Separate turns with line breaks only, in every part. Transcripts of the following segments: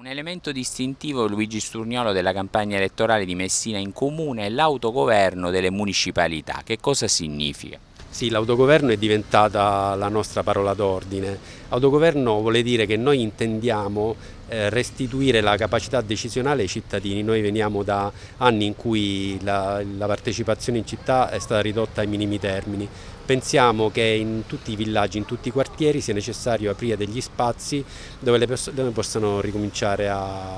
Un elemento distintivo, Luigi Sturniolo, della campagna elettorale di Messina in Comune è l'autogoverno delle municipalità. Che cosa significa?
Sì, l'autogoverno è diventata la nostra parola d'ordine. Autogoverno vuole dire che noi intendiamo restituire la capacità decisionale ai cittadini. Noi veniamo da anni in cui la partecipazione in città è stata ridotta ai minimi termini. Pensiamo che in tutti i villaggi, in tutti i quartieri sia necessario aprire degli spazi dove le persone possano ricominciare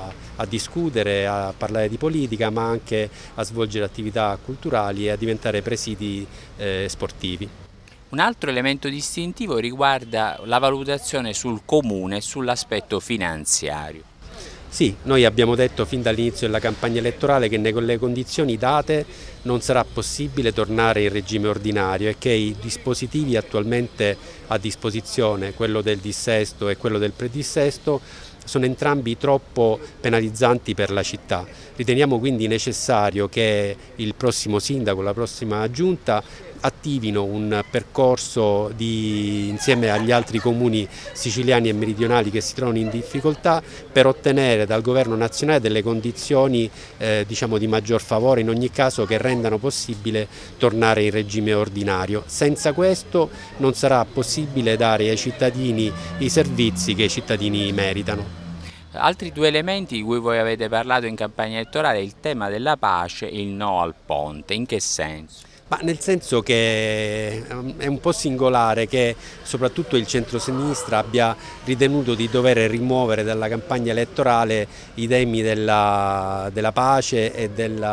a discutere, a parlare di politica, ma anche a svolgere attività culturali e a diventare presidi sportivi.
Un altro elemento distintivo riguarda la valutazione sul comune e sull'aspetto finanziario.
Sì, noi abbiamo detto fin dall'inizio della campagna elettorale che nelle condizioni date non sarà possibile tornare in regime ordinario e che i dispositivi attualmente a disposizione, quello del dissesto e quello del predissesto, sono entrambi troppo penalizzanti per la città. Riteniamo quindi necessario che il prossimo sindaco, la prossima giunta attivino un percorso insieme agli altri comuni siciliani e meridionali che si trovano in difficoltà per ottenere dal governo nazionale delle condizioni diciamo, di maggior favore, in ogni caso che rendano possibile tornare in regime ordinario. Senza questo non sarà possibile dare ai cittadini i servizi che i cittadini meritano.
Altri due elementi di cui voi avete parlato in campagna elettorale è il tema della pace e il no al ponte. In che senso?
Ma nel senso che è un po' singolare che soprattutto il centrosinistra abbia ritenuto di dover rimuovere dalla campagna elettorale i temi della pace e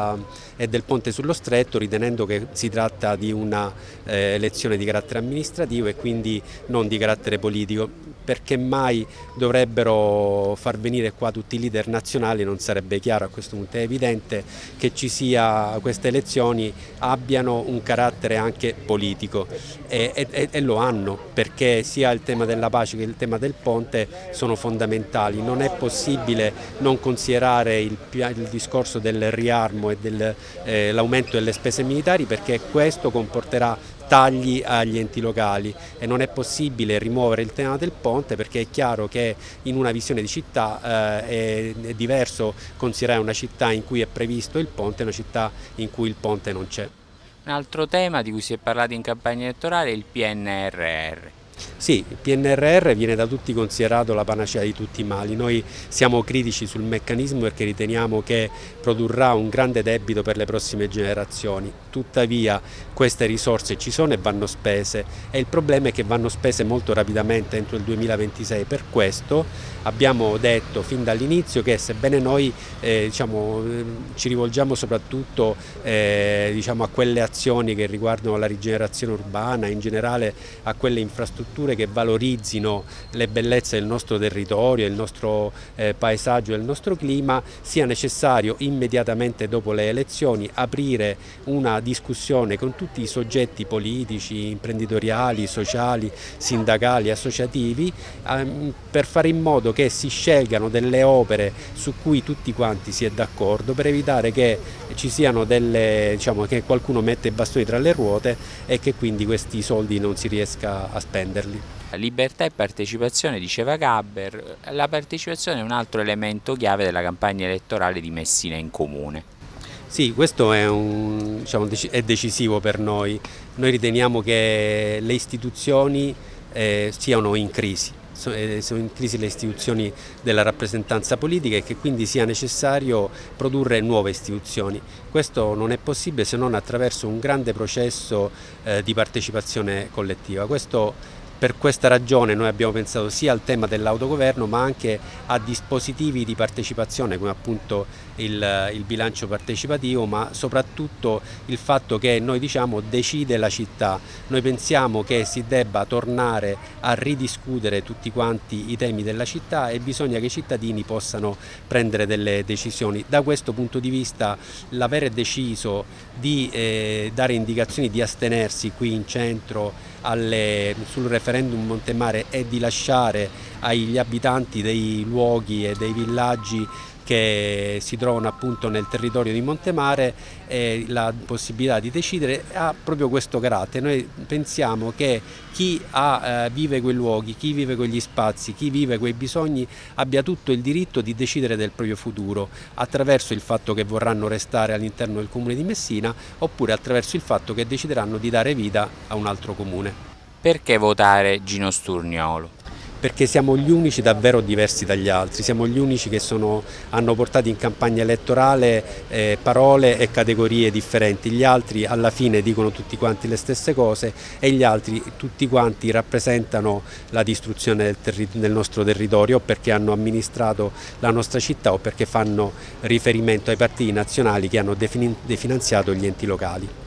del ponte sullo stretto, ritenendo che si tratta di una elezione di carattere amministrativo e quindi non di carattere politico. Perché mai dovrebbero far venire qua tutti i leader nazionali non sarebbe chiaro a questo punto. È evidente che queste elezioni abbiano un carattere anche politico e lo hanno, perché sia il tema della pace che il tema del ponte sono fondamentali. Non è possibile non considerare il discorso del riarmo e dell'aumento delle spese militari, perché questo comporterà tagli agli enti locali e non è possibile rimuovere il tema del ponte, perché è chiaro che in una visione di città è diverso considerare una città in cui è previsto il ponte e una città in cui il ponte non c'è.
Un altro tema di cui si è parlato in campagna elettorale è il PNRR.
Sì, il PNRR viene da tutti considerato la panacea di tutti i mali. Noi siamo critici sul meccanismo perché riteniamo che produrrà un grande debito per le prossime generazioni. Tuttavia queste risorse ci sono e vanno spese, e il problema è che vanno spese molto rapidamente entro il 2026. Per questo abbiamo detto fin dall'inizio che, sebbene noi ci rivolgiamo soprattutto a quelle azioni che riguardano la rigenerazione urbana, in generale a quelle infrastrutture che valorizzino le bellezze del nostro territorio, il nostro paesaggio e il nostro clima, sia necessario immediatamente dopo le elezioni aprire una discussione con tutti i soggetti politici, imprenditoriali, sociali, sindacali, associativi, per fare in modo che si scelgano delle opere su cui tutti quanti si è d'accordo, per evitare che ci siano che qualcuno mette i bastoni tra le ruote e che quindi questi soldi non si riesca a spenderli.
Libertà e partecipazione, diceva Gaber. La partecipazione è un altro elemento chiave della campagna elettorale di Messina in Comune.
Sì, questo è decisivo per noi. Noi riteniamo che le istituzioni siano in crisi. Sono in crisi le istituzioni della rappresentanza politica e che quindi sia necessario produrre nuove istituzioni. Questo non è possibile se non attraverso un grande processo di partecipazione collettiva. Per questa ragione noi abbiamo pensato sia al tema dell'autogoverno, ma anche a dispositivi di partecipazione come appunto il bilancio partecipativo, ma soprattutto il fatto che noi diciamo decide la città. Noi pensiamo che si debba tornare a ridiscutere tutti quanti i temi della città e bisogna che i cittadini possano prendere delle decisioni. Da questo punto di vista l'avere deciso di dare indicazioni di astenersi qui in centro sul referendum referendum Montemare è di lasciare agli abitanti dei luoghi e dei villaggi che si trovano appunto nel territorio di Montemare la possibilità di decidere, ha proprio questo carattere. Noi pensiamo che chi vive quei luoghi, chi vive quegli spazi, chi vive quei bisogni abbia tutto il diritto di decidere del proprio futuro attraverso il fatto che vorranno restare all'interno del comune di Messina oppure attraverso il fatto che decideranno di dare vita a un altro comune.
Perché votare Gino Sturniolo?
Perché siamo gli unici davvero diversi dagli altri, siamo gli unici che hanno portato in campagna elettorale parole e categorie differenti, gli altri alla fine dicono tutti quanti le stesse cose e gli altri tutti quanti rappresentano la distruzione del nostro territorio o perché hanno amministrato la nostra città o perché fanno riferimento ai partiti nazionali che hanno definanziato gli enti locali.